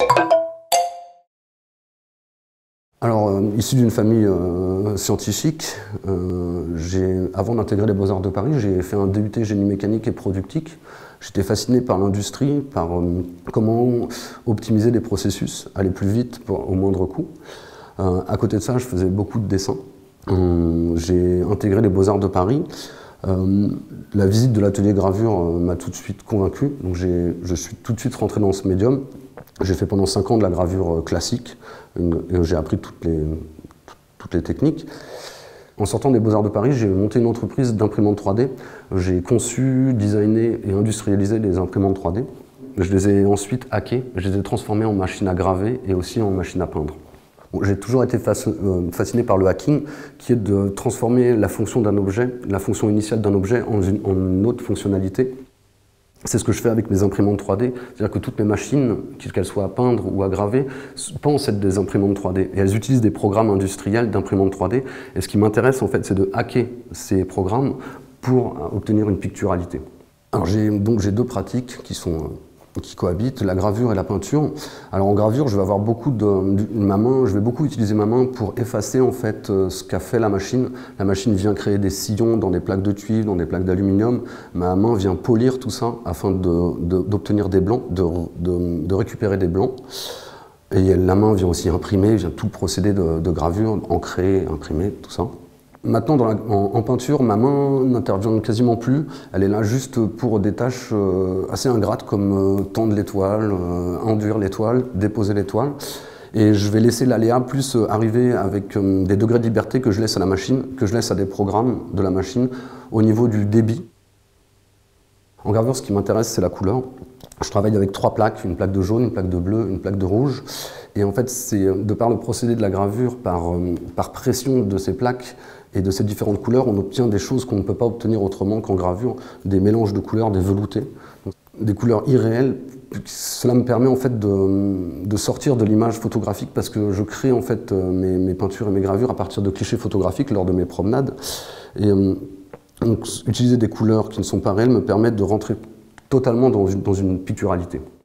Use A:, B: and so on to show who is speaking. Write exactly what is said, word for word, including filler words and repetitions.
A: Alors, euh, issu d'une famille euh, scientifique, euh, avant d'intégrer les Beaux-Arts de Paris, j'ai fait un D U T génie mécanique et productique. J'étais fasciné par l'industrie, par euh, comment optimiser les processus, aller plus vite pour, au moindre coût. Euh, à côté de ça, je faisais beaucoup de dessins. Euh, j'ai intégré les Beaux-Arts de Paris. Euh, la visite de l'atelier gravure euh, m'a tout de suite convaincu, donc je suis tout de suite rentré dans ce médium. J'ai fait pendant cinq ans de la gravure classique, et j'ai appris toutes les, toutes les techniques. En sortant des Beaux-Arts de Paris, j'ai monté une entreprise d'imprimante trois D. J'ai conçu, designé et industrialisé des imprimantes trois D. Je les ai ensuite hackées, je les ai transformées en machines à graver et aussi en machines à peindre. J'ai toujours été fasciné par le hacking, qui est de transformer la fonction d'un objet, la fonction initiale d'un objet en une, en une autre fonctionnalité. C'est ce que je fais avec mes imprimantes trois D, c'est-à-dire que toutes mes machines, qu'elles soient à peindre ou à graver, pensent être des imprimantes trois D. Et elles utilisent des programmes industriels d'imprimantes trois D. Et ce qui m'intéresse, en fait, c'est de hacker ces programmes pour obtenir une picturalité. Alors j'ai donc j'ai deux pratiques qui sont qui cohabitent, la gravure et la peinture. Alors en gravure, je vais avoir beaucoup de, de ma main, je vais beaucoup utiliser ma main pour effacer en fait ce qu'a fait la machine. La machine vient créer des sillons dans des plaques de tuiles, dans des plaques d'aluminium. Ma main vient polir tout ça afin d'obtenir de, de, des blancs, de, de, de récupérer des blancs. Et la main vient aussi imprimer, vient tout le procédé de, de gravure, ancrer, imprimer, tout ça. Maintenant, dans la, en, en peinture, ma main n'intervient quasiment plus. Elle est là juste pour des tâches euh, assez ingrates comme euh, tendre l'étoile, euh, enduire l'étoile, déposer l'étoile. Et je vais laisser l'aléa plus euh, arriver avec euh, des degrés de liberté que je laisse à la machine, que je laisse à des programmes de la machine au niveau du débit. En gravure, ce qui m'intéresse, c'est la couleur. Je travaille avec trois plaques, une plaque de jaune, une plaque de bleu, une plaque de rouge. Et en fait, c'est de par le procédé de la gravure, par, euh, par pression de ces plaques et de ces différentes couleurs, on obtient des choses qu'on ne peut pas obtenir autrement qu'en gravure, des mélanges de couleurs, des veloutés, des couleurs irréelles. Cela me permet en fait de, de sortir de l'image photographique parce que je crée en fait mes, mes peintures et mes gravures à partir de clichés photographiques lors de mes promenades. Et euh, donc, utiliser des couleurs qui ne sont pas réelles me permet de rentrer totalement dans une, dans une picturalité.